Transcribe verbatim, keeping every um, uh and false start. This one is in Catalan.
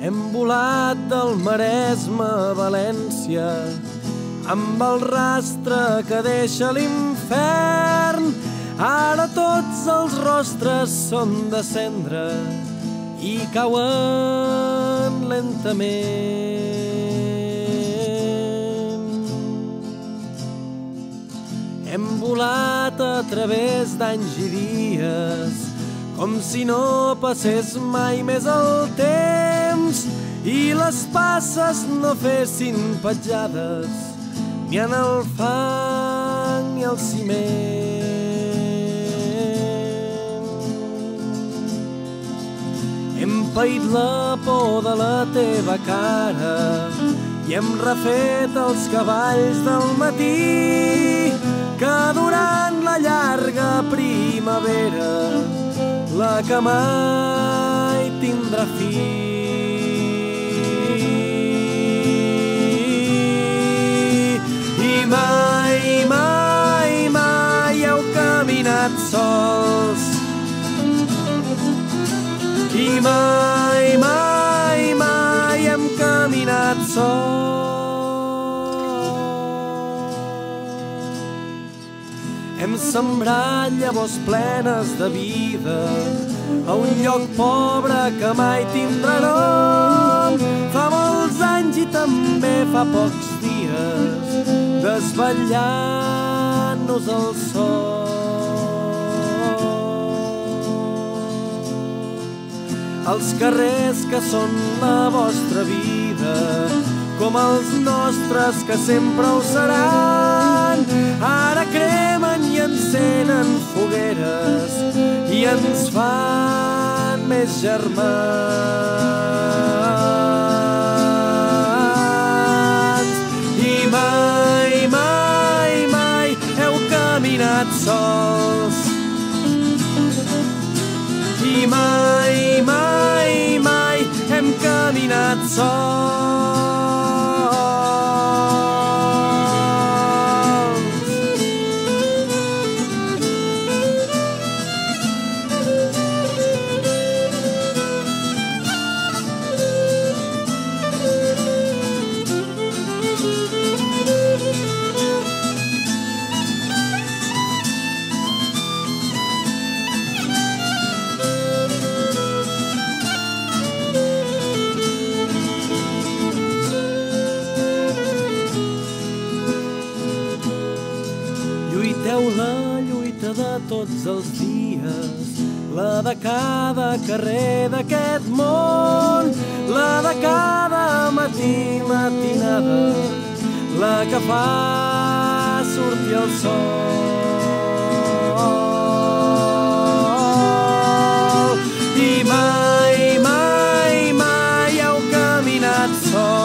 Hem volat del Maresme a València amb el rastre que deixa l'infern. Ara tots els rostres són de cendra i cauen lentament. Hem volat a través d'anys i dies com si no passés mai més el temps i les passes no fessin petjades ni en el fang ni al ciment. Hem paït la por de la teva cara i hem refet els cavalls del matí que durant la llarga primavera la que mai tindrà fi. I mai, mai, mai heu caminat sols. I mai, mai, mai hem caminat sols. Hem sembrat llavors plenes de vida a un lloc pobre que mai tindrà nom. Fa molts anys i també fa pocs dies desvetllant-nos el sol. Els carrers que són la vostra vida, com els nostres que sempre ho seran, ara cremen i encenen fogueres i ens fan més germans. I mai, mai, mai heu caminat sols. I mai, mai, mai hem caminat sols. Lluiteu la lluita de tots els dies, la de cada carrer d'aquest món, la de cada matí matinada, la que fa sortir el sol. I mai, mai, mai heu caminat sol.